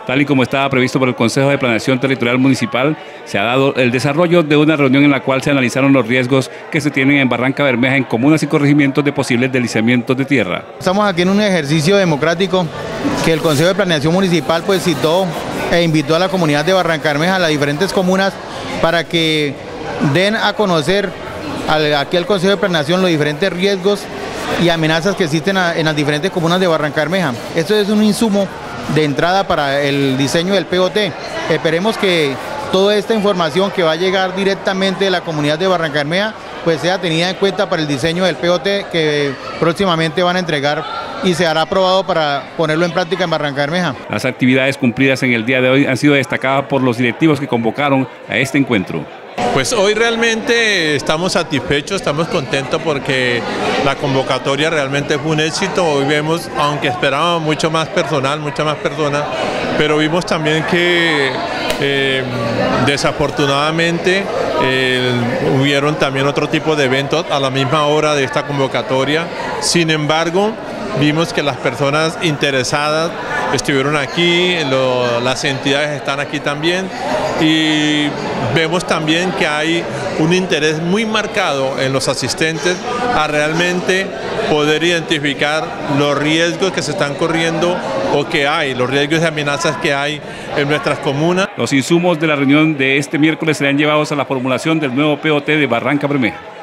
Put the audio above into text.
Tal y como estaba previsto por el Consejo de Planeación Territorial Municipal, se ha dado el desarrollo de una reunión en la cual se analizaron los riesgos que se tienen en Barrancabermeja en comunas y corregimientos de posibles deslizamientos de tierra. Estamos aquí en un ejercicio democrático que el Consejo de Planeación Municipal pues citó e invitó a la comunidad de Barrancabermeja, a las diferentes comunas, para que den a conocer aquí al Consejo de Planeación los diferentes riesgos y amenazas que existen en las diferentes comunas de Barrancabermeja. Esto es un insumo de entrada para el diseño del POT. Esperemos que toda esta información que va a llegar directamente de la comunidad de Barrancabermeja pues sea tenida en cuenta para el diseño del POT que próximamente van a entregar y se hará aprobado para ponerlo en práctica en Barrancabermeja. Las actividades cumplidas en el día de hoy han sido destacadas por los directivos que convocaron a este encuentro. Pues hoy realmente estamos satisfechos, estamos contentos porque la convocatoria realmente fue un éxito. Hoy vemos, aunque esperábamos mucho más personal, muchas más personas, pero vimos también que desafortunadamente hubieron también otro tipo de eventos a la misma hora de esta convocatoria. Sin embargo, vimos que las personas interesadas estuvieron aquí, las entidades están aquí también y vemos también que hay un interés muy marcado en los asistentes a realmente poder identificar los riesgos que se están corriendo o que hay, los riesgos y amenazas que hay en nuestras comunas. Los insumos de la reunión de este miércoles serán llevados a la formulación del nuevo POT de Barrancabermeja.